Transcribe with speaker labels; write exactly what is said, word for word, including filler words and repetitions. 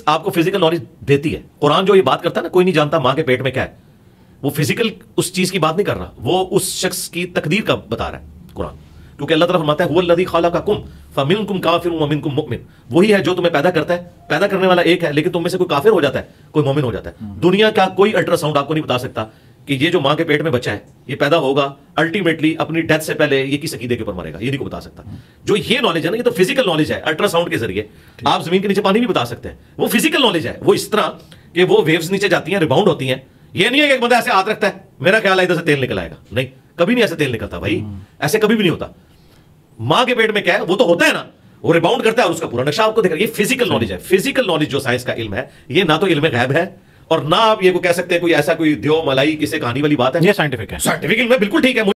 Speaker 1: Science आपको physical knowledge देती है। कुरान जो ये बात करता है ना, कोई नहीं जानता मां के पेट में क्या है, वो फिजिकल उस चीज की बात नहीं कर रहा, वो उस शख्स की तकदीर का बता रहा है कुरान। क्योंकि अल्लाह ताला फरमाता है हुवल्लज़ी खलक़कुम फमिनकुम काफिरुन व मिनकुम मुमिन, वही है जो तुम्हें पैदा करता है, पैदा करने वाला एक है, लेकिन तुम में से कोई काफिर हो जाता है, कोई मोमिन हो जाता है। दुनिया का कोई अल्ट्रासाउंड आपको नहीं बता सकता कि ये जो मां के पेट में बच्चा है ये पैदा होगा अल्टीमेटली अपनी डेथ से पहले ये किस अकीदे के ऊपर मरेगा, ये नहीं को बता सकता। जो ये नॉलेज है ना, ये तो फिजिकल नॉलेज है, अल्ट्रासाउंड के जरिए आप जमीन के नीचे पानी भी बता सकते हैं, वो फिजिकल नॉलेज है। वो इस तरह कि वो वेव्स नीचे जाती हैं, रिबाउंड होती हैं। ये नहीं है कि एक बंदा ऐसे हाथ रखता है, मेरा ख्याल है इधर से तेल निकल आएगा, नहीं, कभी नहीं ऐसे तेल निकलता भाई, ऐसे कभी भी नहीं होता। मां के पेट में क्या है वो तो होता है ना, वो रिबाउंड करता है और उसका पूरा नक्शा आपको दिखा। ये फिजिकल नॉलेज है। फिजिकल नॉलेज जो साइंस का इल्म है, ये ना तो इल्म गैब है और ना आप ये को कह सकते हैं कोई ऐसा कोई द्यो मलाई किसी कहानी वाली बात है,
Speaker 2: ये साइंटिफिक है।
Speaker 1: साइंटिफिक इल्म है, बिल्कुल ठीक है।